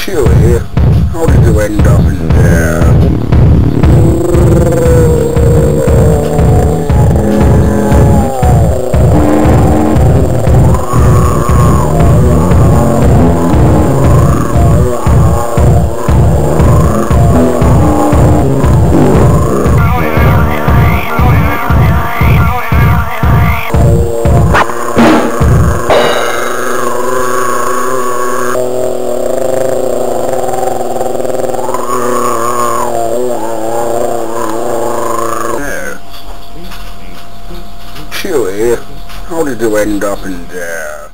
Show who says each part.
Speaker 1: Chewie, how did you end up in there? Chewie, how did you end up in there?